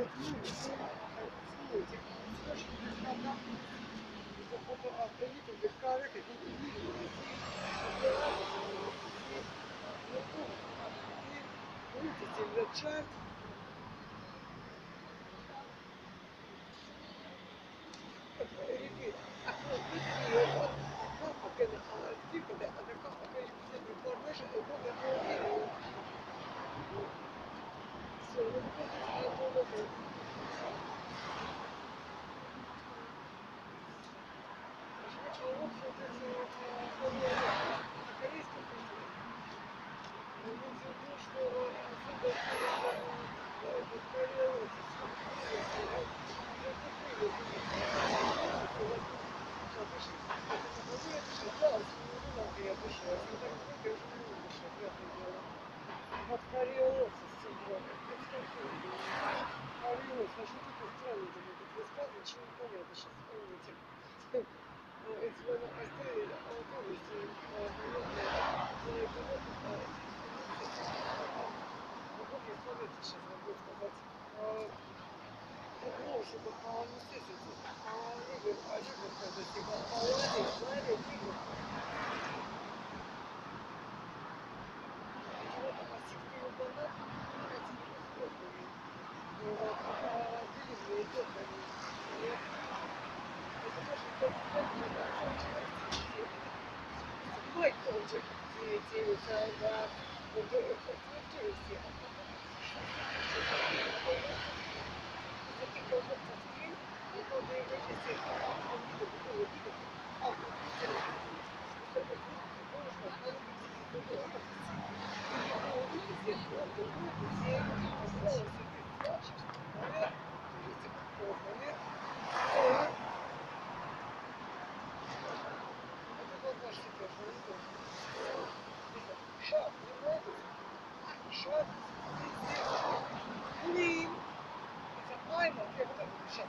Ну, смотрите, срочно предлагал, заботу о правительстве, как это не видно, отбирали, и вытащили за чай, repeat, again, people that are the complication with the information, it will be more video. So, we put this in the folder. А вот, соответственно, на корейском языке. Имеется в виду, что особо этот корейцы вот кариолоцис синдром. Кариолоцис, а что такое странно там этот рассказ, ничего не понятно, сейчас вспомните. It's when I say authority, как я смотрите, сейчас могу сказать, ну, чтобы по necessity, по legal, а как сказать, по legal, legal, вот относительно банат, delivery company, это тоже my project, Clean. It's a I'm a shut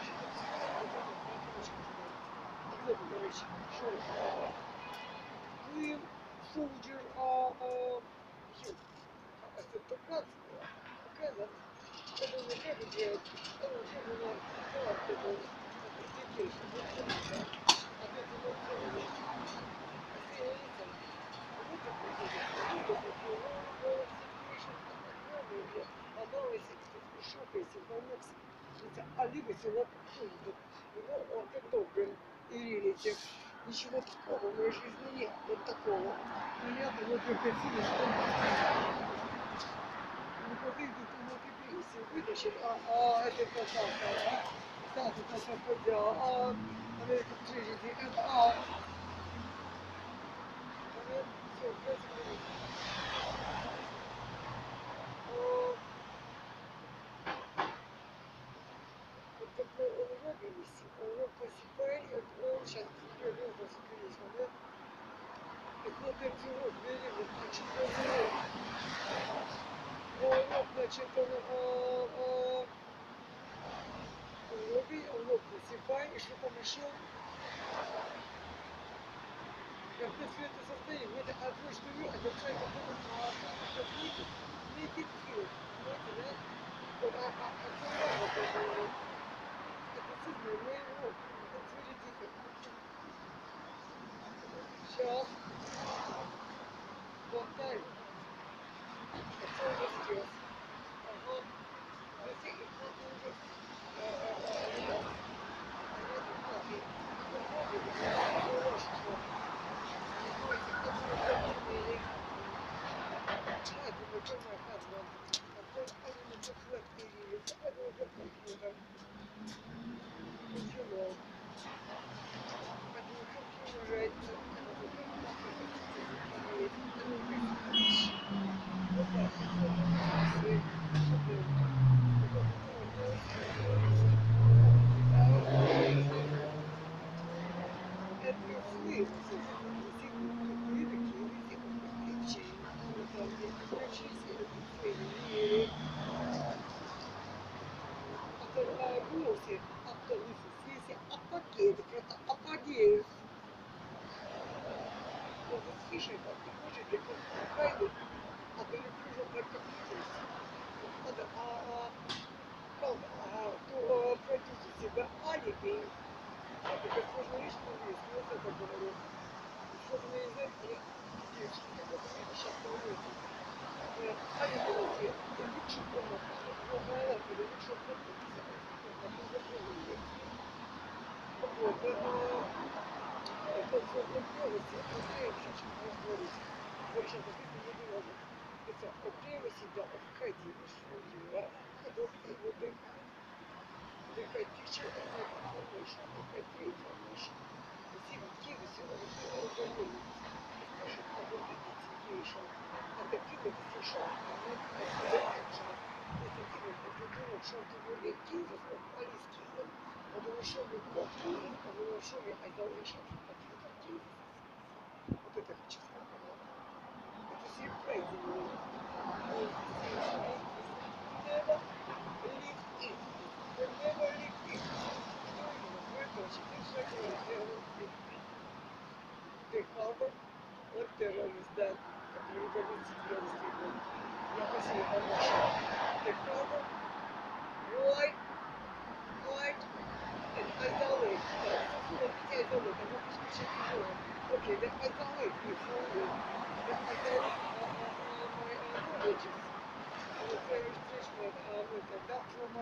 Clean soldier you. Это как это не как делать, это уже это ничего такого в моей жизни нет, вот такого. Понятно, вот я хотела, что ну подойдут, ну депрессию вытащит, это касался, кстати, это поднял, American Tragedy, это, все, 5 минут. Вот такой он робились, он посыпает, он сейчас придет до сукризма, да? Это перевод, перевод, значит, он, значит, он лоб посыпай, и что там еще? Я в принципе это состояние, это одно, что я, это человек, который make it feel, понимаете, да? Вот, это сильно, моего, it's very different. Сейчас, one time, it's all the skills. Ага, the thing is not over, понятно, кофе, I do not turn my head one. I do not reflect the years. I do not computer. You know. I do not computer right. I do not Апогеев. Вот слушай, как ты хочешь, я как пройду, а ты не прыжу, как девочки, вот видите, сейчас повезет. Они говорите, лучше комната, новая, или лучше комната, на позапролом лекции. Вот, это все новости, надеемся, что мы говорите. Вообще, как это не делали. Это окремость, да, входили в свою, ходок и вот дыхать. Дыхать picture and make information, дыхать information. Receive gives you overwhelming expression of the situation. And the given decision make the action. Это given, это думает, что ты более gives of английский. Он думает, что мы копии, он думает, что мы isolation от gives. Вот это хочу сказать. Это surprisingly. Never leave it. Never leave it. Что именно? Двоеточие. Ты что делаешь? The harbor or terrorist that everybody terrorist people. Я посею хорошо. The harbor, white, and isolate. Full isolate. I'm not speaking to you. Okay, the isolate before you. The isolate my knowledge. Вот регистрация, да, from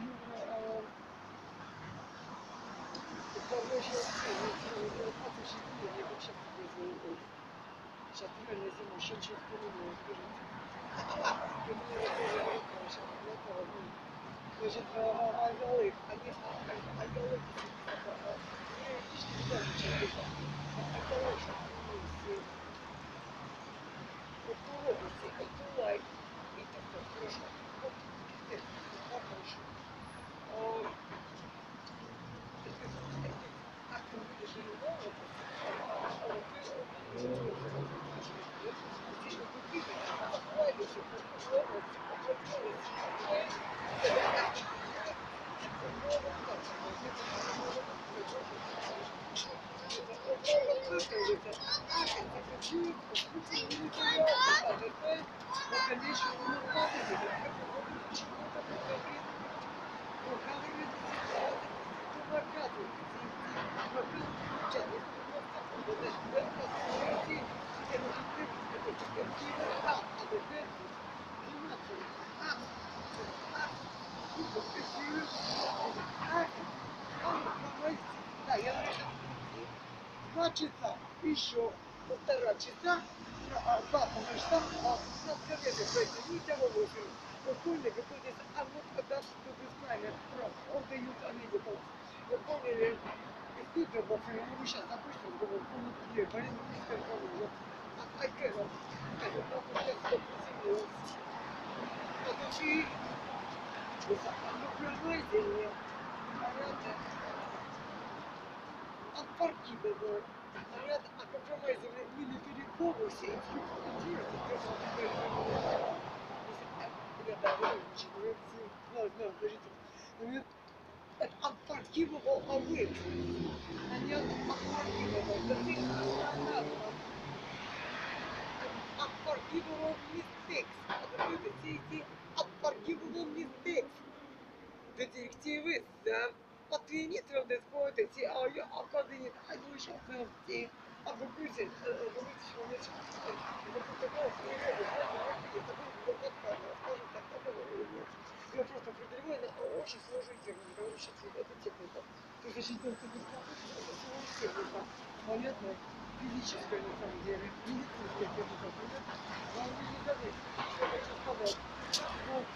information отучили, я вообще призвал. Сейчас реально зимой еще чуть поменяю, скажите. Это мне тоже рука, сейчас готова. Значит, айзолейт, айзолейт, юридически даже человека. Isolation means вот по области, to like, это хорошо. Вот, это хорошо. Да, я говорю, 2 часа, еще 1,5 часа, потому что нас коллега соединить его выпил. Вы поняли, какой-то, а вот когда что вы с нами, он дает анекдот. Вы поняли, и тут же, мы сейчас допустим, думаю, полностью, болезнь близкая кому-то. А Кэзон, просто сейчас все приземлился. Потом и, ну, прямое понятно. Unforgivable. Ряд compromising military policy and security unforgivable await. And yet unforgivable. The thing is not unforgivable mistakes. Unforgivable mistakes. The директивы за отвинител дискоты, а я академик, а не еще фэмти, а вы будете, что мы сейчас, это протокол, скажем так, нет. Я просто определяю на очень сложный термин, говорю сейчас, это техника. То есть защитил это сложная техника, понятно, физическая на самом деле, медицинская техника, понятно, но вы не забудьте, что хочу сказать. Вот.